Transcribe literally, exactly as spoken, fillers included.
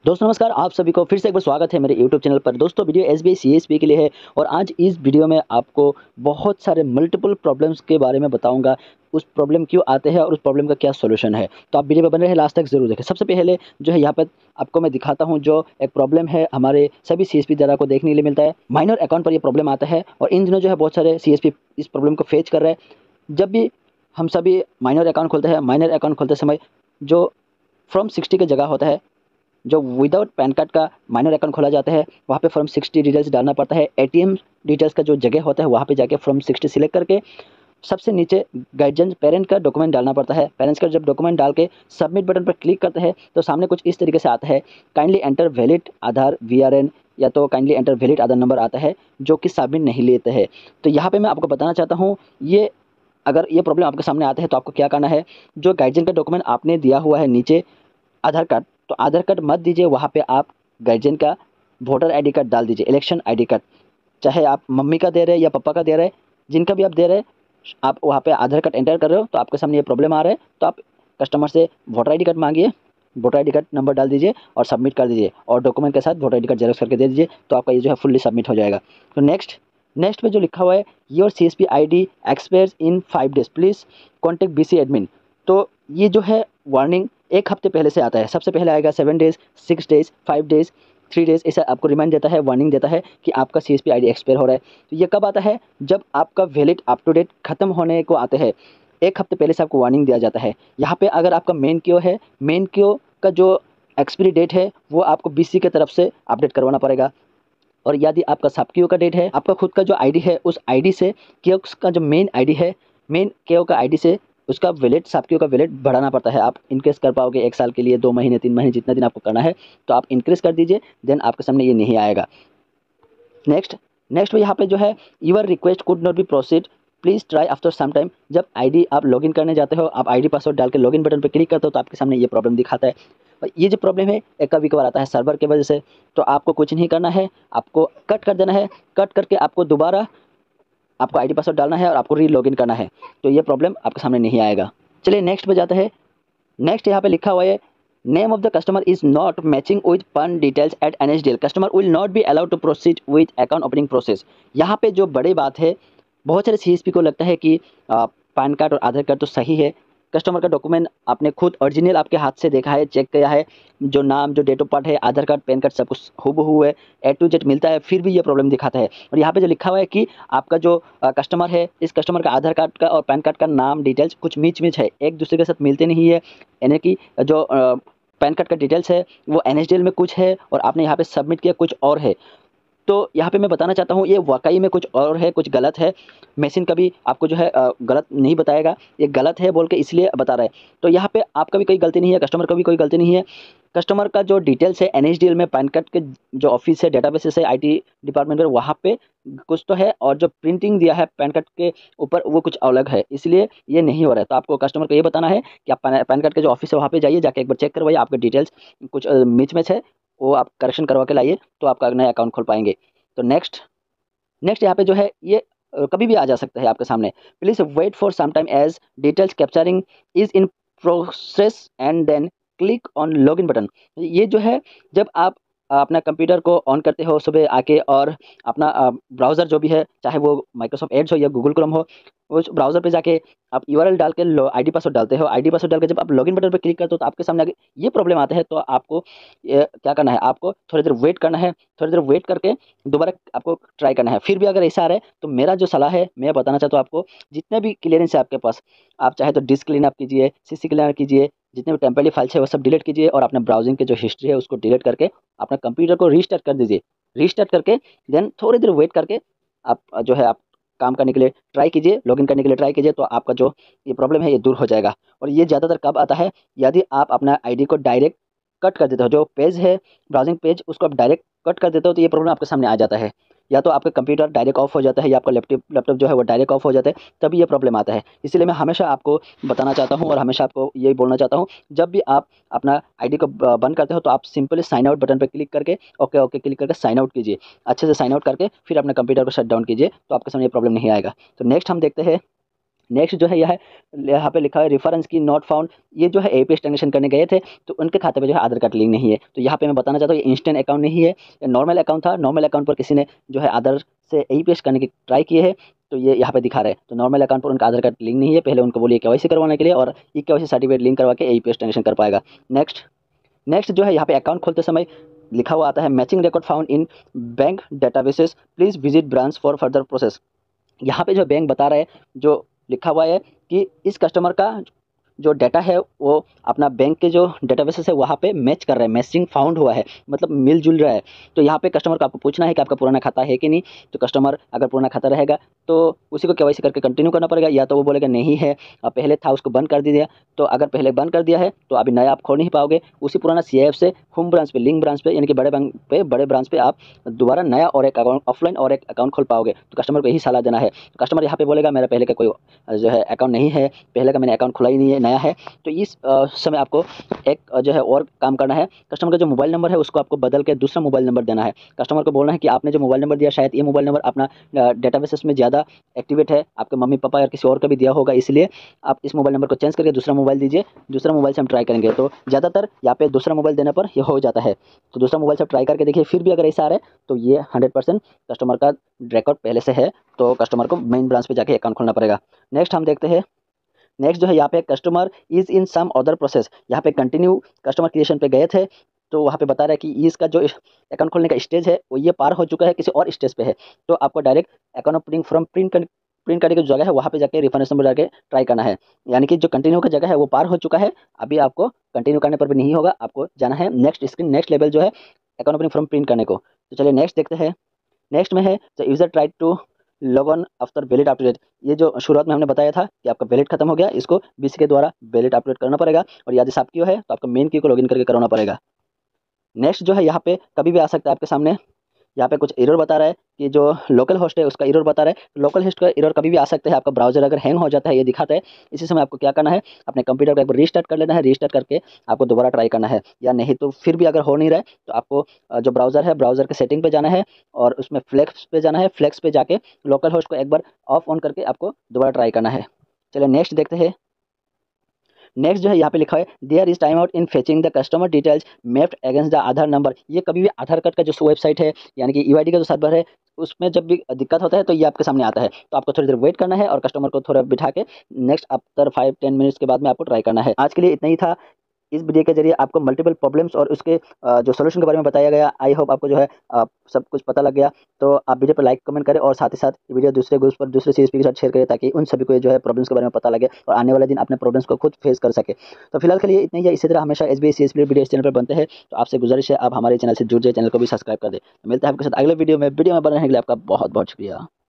दोस्तों नमस्कार, आप सभी को फिर से एक बार स्वागत है मेरे यूट्यूब चैनल पर। दोस्तों video S B I C S P के लिए है और आज इस वीडियो में आपको बहुत सारे मल्टीपल प्रॉब्लम्स के बारे में बताऊंगा। उस प्रॉब्लम क्यों आते हैं और उस प्रॉब्लम का क्या सॉल्यूशन है, तो आप वीडियो में बने रहे, लास्ट तक जरूर देखें। सबसे पहले जो है यहाँ पर आपको मैं दिखाता हूँ जो एक प्रॉब्लम है हमारे सभी सी एस पी द्वारा को देखने के लिए मिलता है। माइनर अकाउंट पर ये प्रॉब्लम आता है और इन दिनों जो है बहुत सारे सी एस पी इस प्रॉब्लम को फेस कर रहे हैं। जब भी हम सभी माइनर अकाउंट खोलते हैं, माइनर अकाउंट खोलते समय जो फ्रॉम सिक्सटी की जगह होता है, जो विदाउट पैन कार्ड का माइनर अकाउंट खोला जाता है, वहाँ पे फॉर्म सिक्सटी डिटेल्स डालना पड़ता है। एटीएम डिटेल्स का जो जगह होता है वहाँ पे जाके फॉर्म सिक्सटी सिलेक्ट करके सबसे नीचे गाइडेंस पेरेंट का डॉक्यूमेंट डालना पड़ता है। पेरेंट्स का जब डॉक्यूमेंट डाल के सबमिट बटन पर क्लिक करते हैं तो सामने कुछ इस तरीके से आता है, kindly enter valid Aadhaar V R N या तो kindly enter valid Aadhaar number आता है जो कि सबमिट नहीं लेते हैं। तो यहाँ पे मैं आपको बताना चाहता हूँ, ये अगर ये प्रॉब्लम आपके सामने आते हैं तो आपको क्या करना है। जो गाइडेंस का डॉक्यूमेंट आपने दिया हुआ है नीचे आधार कार्ड, तो आधार कार्ड मत दीजिए, वहाँ पे आप गार्जियन का वोटर आईडी कार्ड डाल दीजिए, इलेक्शन आईडी कार्ड। चाहे आप मम्मी का दे रहे हैं या पापा का दे रहे हैं, जिनका भी आप दे रहे हैं, आप वहाँ पे आधार कार्ड एंटर कर रहे हो तो आपके सामने ये प्रॉब्लम आ रहा है। तो आप कस्टमर से वोटर आईडी कार्ड मांगिए, वोटर आईडी कार्ड नंबर डाल दीजिए और सबमिट कर दीजिए और डॉक्यूमेंट के साथ वोटर आईडी कार्ड जेरॉक्स करके दे दीजिए, तो आपका ये जो है फुल्ली सबमिट हो जाएगा। तो नेक्स्ट नेक्स्ट पे जो लिखा हुआ है, your C S P I D expires in five days please contact B C admin. तो ये जो है वार्निंग एक हफ्ते पहले से आता है। सबसे पहले आएगा seven days, six days, five days, three days, ऐसा आपको रिमाइंड देता है, वार्निंग देता है कि आपका C S P I D expire हो रहा है। तो ये कब आता है? जब आपका वैलिड अप टू डेट खत्म होने को आते हैं, एक हफ्ते पहले से आपको वार्निंग दिया जाता है। यहाँ पे अगर आपका मेन क्यू है, मेन क्यू का जो एक्सपायरी डेट है वो आपको बी सी की तरफ से अपडेट करवाना पड़ेगा। और यदि आपका सब क्यू का डेट है, आपका खुद का जो आईडी है, उस आईडी से क्यू का जो मेन आईडी है, मेन क्यू का आईडी से उसका वैलिड सब क्यू का वैलिड बढ़ाना पड़ता है। आप इंक्रीज कर पाओगे एक साल के लिए, दो महीने, तीन महीने, जितना दिन आपको करना है तो आप इंक्रीज कर दीजिए, देन आपके सामने ये नहीं आएगा। नेक्स्ट नेक्स्ट यहाँ पे जो है, your request could not be proceed, please try after some time. जब आईडी आप लॉगिन करने जाते हो, आप आईडी पासवर्ड डाल के लॉगिन बटन पर क्लिक करते हो तो आपके सामने ये प्रॉब्लम दिखाता है। और ये जो प्रॉब्लम है एक कभी कभार आता है सर्वर की वजह से। तो आपको कुछ नहीं करना है, आपको कट कर देना है। कट करके आपको दोबारा आपको आईडी पासवर्ड डालना है और आपको री लॉगिन करना है, तो ये प्रॉब्लम आपके सामने नहीं आएगा। चलिए नेक्स्ट पे जाते हैं। नेक्स्ट यहाँ पे लिखा हुआ है, name of the customer is not matching with PAN details at N H D L, customer will not be allowed to proceed with account opening process. यहाँ पे जो बड़ी बात है, बहुत सारे सी एस पी को लगता है कि पैन कार्ड और आधार कार्ड तो सही है, कस्टमर का डॉक्यूमेंट आपने खुद ओरिजिनल आपके हाथ से देखा है, चेक किया है, जो नाम, जो डेट ऑफ बर्थ है, आधार कार्ड, पैन कार्ड सब कुछ हूबहू है, ए टू जेड मिलता है, फिर भी ये प्रॉब्लम दिखाता है। और यहाँ पे जो लिखा हुआ है कि आपका जो कस्टमर है, इस कस्टमर का आधार कार्ड का और पैन कार्ड का नाम, डिटेल्स कुछ मिच मिच है, एक दूसरे के साथ मिलते नहीं है। यानी कि जो पैन कार्ड का डिटेल्स है वो एन एच डी एल में कुछ है और आपने यहाँ पे सबमिट किया कुछ और है। तो यहाँ पे मैं बताना चाहता हूँ, ये वाकई में कुछ और है, कुछ गलत है। मशीन कभी आपको जो है गलत नहीं बताएगा, ये गलत है बोल के इसलिए बता रहा है। तो यहाँ पे आपका भी कोई गलती नहीं है, कस्टमर का भी कोई गलती नहीं है। कस्टमर का जो डिटेल्स है एन एच डी एल में, पैन कार्ड के जो ऑफिस है, डेटाबेस है आई टी डिपार्टमेंट में, वहाँ पे कुछ तो है और जो प्रिंटिंग दिया है पैन कार्ड के ऊपर वो कुछ अलग है, इसलिए ये नहीं हो रहा है। तो आपको कस्टमर को ये बताना है कि आप पैन कार्ड के जो ऑफिस है वहाँ पे जाइए, जाके एक बार चेक करवाइए, आपके डिटेल्स कुछ मिच मैच है वो आप करेक्शन करवा के लाइए, तो आपका नया अकाउंट खोल पाएंगे। तो नेक्स्ट नेक्स्ट यहाँ पे जो है, ये कभी भी आ जा सकता है आपके सामने। Please wait for some time as details capturing is in process and then click on login button. ये जो है, जब आप अपना कंप्यूटर को ऑन करते हो सुबह आके और अपना ब्राउज़र जो भी है, चाहे वो माइक्रोसॉफ्ट एड्स हो या गूगल क्रोम हो, उस ब्राउज़र पे जाके आप यू आर एल डाल के आईडी पासवर्ड डालते हो। आईडी पासवर्ड डाल के जब आप लॉगिन बटन पे क्लिक करते हो तो आपके सामने आगे ये प्रॉब्लम आता है। तो आपको ये क्या करना है, आपको थोड़ी देर वेट करना है, थोड़ी देर वेट करके दोबारा आपको ट्राई करना है। फिर भी अगर ऐसा आ रहा है तो मेरा जो सलाह है, मैं बताना चाहता हूँ आपको, जितने भी क्लियरेंस है आपके पास, आप चाहे तो डिस्क क्लीन अप कीजिए, सी सी क्लीन अप कीजिए, जितने भी टेम्परेरी फाइल्स है वो सब डिलीट कीजिए और अपने ब्राउजिंग के जो हिस्ट्री है उसको डिलीट करके अपना कंप्यूटर को रीस्टार्ट कर दीजिए। रीस्टार्ट करके देन थोड़ी देर वेट करके आप जो है आप काम करने के लिए ट्राई कीजिए, लॉगिन करने के लिए ट्राई कीजिए, तो आपका जो ये प्रॉब्लम है ये दूर हो जाएगा। और ये ज़्यादातर कब आता है, यदि आप अपना आईडी को डायरेक्ट कट कर देते हो, जो पेज है ब्राउजिंग पेज उसको आप डायरेक्ट कट कर देते हो, तो ये प्रॉब्लम आपके सामने आ जाता है। या तो आपका कंप्यूटर डायरेक्ट ऑफ हो जाता है या आपका लैपटॉप लैपटॉप जो है वो डायरेक्ट ऑफ हो जाता है, तभी ये प्रॉब्लम आता है। इसलिए मैं हमेशा आपको बताना चाहता हूँ और हमेशा आपको यही बोलना चाहता हूँ, जब भी आप अपना आईडी को बंद करते हो तो आप सिंपली साइन आउट बटन पर क्लिक करके ओके ओके क्लिक करके साइन आउट कीजिए, अच्छे से साइन आउट करके फिर अपने कंप्यूटर को शट डाउन कीजिए, तो आपके सामने ये प्रॉब्लम नहीं आएगा। तो नेक्स्ट हम देखते हैं नेक्स्ट जो है यह है, यहाँ पे लिखा है रेफरेंस की नॉट फाउंड। ये जो है एपीएस ट्रांजेक्शन करने गए थे तो उनके खाते में जो है आधार कार्ड लिंक नहीं है। तो यहाँ पे मैं बताना चाहता हूँ ये इंस्टेंट अकाउंट नहीं है, ये नॉर्मल अकाउंट था। नॉर्मल अकाउंट पर किसी ने जो है आधार से एपीएस करने की ट्राई की है, तो ये यहाँ पे दिखा रहे हैं। तो नॉर्मल अकाउंट पर उनका आधार कार्ड लिंक नहीं है, पहले उनको बोलिए केवाईसी करवाने के लिए, और ई केवाईसी सर्टिफिकेट लिंक करवा के एपीएस ट्रांजेक्शन कर पाएगा। नेक्स्ट नेक्स्ट जो है यहाँ पे अकाउंट खोलते समय लिखा हुआ आता है matching record found in bank databases, please visit branch for further process. यहाँ पे जो बैंक बता रहा है, जो लिखा हुआ है कि इस कस्टमर का जो डाटा है वो अपना बैंक के जो डेटाबेसेस है वहाँ पे मैच कर रहा है, मैचिंग फाउंड हुआ है, मतलब मिलजुल रहा है। तो यहाँ पे कस्टमर को आपको पूछना है कि आपका पुराना खाता है कि नहीं। तो कस्टमर अगर पुराना खाता रहेगा तो उसी को केवाईसी करके कंटिन्यू करना पड़ेगा, या तो वो बोलेगा नहीं है अब पहले था उसको बंद कर दिया। तो अगर पहले बंद कर दिया है तो अभी नया आप खोल नहीं पाओगे, उसी पुराना सी आई एफ से होम ब्रांच पे, लिंक ब्रांच पे, यानी कि बड़े बैंक पे, बड़े ब्रांच पे आप दोबारा नया और एक अकाउंट ऑफलाइन और एक अकाउंट खोल पाओगे। तो कस्टमर को यही सलाह देना है। तो कस्टमर यहाँ पे बोलेगा मेरा पहले का कोई जो है अकाउंट नहीं है, पहले का मैंने अकाउंट खुला ही नहीं है, नया है। तो इस अ, समय आपको एक अ, जो है और काम करना है। कस्टमर का जो मोबाइल नंबर है उसको आपको बदल के दूसरा मोबाइल नंबर देना है। कस्टमर को बोलना है कि आपने जो मोबाइल नंबर दिया शायद ये मोबाइल नंबर अपना डेटाबेसेस में ज़्यादा एक्टिवेट है, आपके मम्मी पापा या किसी और का भी दिया होगा, इसलिए आप इस मोबाइल नंबर को चेंज करके दूसरा मोबाइल दीजिए, दूसरा मोबाइल से हम ट्राई करेंगे। तो ज़्यादातर यहाँ पे दूसरा मोबाइल देने पर ये हो जाता है। तो दूसरा मोबाइल से ट्राई करके देखिए, फिर भी अगर ऐसा आ रहा है तो ये हंड्रेड परसेंट कस्टमर का रिकॉर्ड पहले से है, तो कस्टमर को मेन ब्रांच पे जाके अकाउंट खोलना पड़ेगा। नेक्स्ट हम देखते हैं, नेक्स्ट जो है यहाँ पे customer is in some other process. यहाँ पे कंटिन्यू कस्टमर क्रिएशन पे गए थे, तो वहाँ पे बता रहा है कि इसका जो अकाउंट खोलने का स्टेज है वो ये पार हो चुका है, किसी और स्टेज पे है। तो आपको direct account opening from print कर प्रिंट करने की जो जगह है वहाँ पे जाके रेफरेंस नंबर जाके ट्राई करना है। यानी कि जो कंटिन्यू का जगह है वो पार हो चुका है, अभी आपको कंटिन्यू करने पर भी नहीं होगा, आपको जाना है नेक्स्ट स्क्रीन, नेक्स्ट लेवल जो है अकाउंट ओपनिंग फ्रॉम प्रिंट करने को। तो चलिए नेक्स्ट देखते हैं। नेक्स्ट में है the user try to log on after valid update. ये जो शुरुआत में हमने बताया था कि आपका वैलिड खत्म हो गया, इसको बीसी के द्वारा वैलिड अपडेट करना पड़ेगा, और यदि साफ की है तो आपका मेन की को लॉगिन करके करवाना पड़ेगा। नेक्स्ट जो है यहाँ पे कभी भी आ सकता है आपके सामने, यहाँ पे कुछ एरर बता रहा है कि जो लोकल होस्ट है उसका एरर बता रहा है। लोकल होस्ट का एरर कभी भी आ सकता है, आपका ब्राउजर अगर हैंग हो जाता है ये दिखाता है। इसी समय आपको क्या करना है, अपने कंप्यूटर को एक बार रीस्टार्ट कर लेना है, रीस्टार्ट करके आपको दोबारा ट्राई करना है। या नहीं तो फिर भी अगर हो नहीं रहा है तो आपको अ, जो ब्राउजर है ब्राउजर के सेटिंग पे जाना है और उसमें फ्लेक्स पे जाना है, फ्लेक्स पे जाके लोकल होस्ट को एक बार ऑफ ऑन करके आपको दोबारा ट्राई करना है। चलिए नेक्स्ट देखते हैं। नेक्स्ट जो है यहाँ पे लिखा है there is time out in fetching the customer details mapped against the Aadhaar number. ये कभी भी आधार कार्ड का जो वेबसाइट है यानी कि यूआईडी का जो सर्वर है उसमें जब भी दिक्कत होता है तो ये आपके सामने आता है। तो आपको थोड़ी देर वेट करना है और कस्टमर को थोड़ा बिठा के next after five ten minutes के बाद में आपको ट्राई करना है। आज के लिए इतना ही था। इस वीडियो के जरिए आपको मल्टीपल प्रॉब्लम्स और उसके अ, जो सोल्यूशन के बारे में बताया गया। आई होप आपको जो है अ, सब कुछ पता लग गया। तो आप वीडियो पर लाइक कमेंट करें और साथ ही साथ ये वीडियो दूसरे ग्रुप्स पर दूसरे सीएसपी के साथ शेयर करें, ताकि उन सभी को ये जो है प्रॉब्लम्स के बारे में पता लगे और आने वाले दिन अपने प्रॉब्लम्स को खुद फेस कर सके। तो फिलहाल के लिए इतना ही है। इसी तरह हमेशा S B I CSP video इस चैनल पर बनते हैं, तो आपसे गुजारिश है आप हमारे चैनल से जुड़ जाए, चैनल को भी सब्सक्राइब कर दें। मिलते हैं आपके साथ अगले वीडियो में। वीडियो में बने रहने के लिए आपका बहुत बहुत शुक्रिया।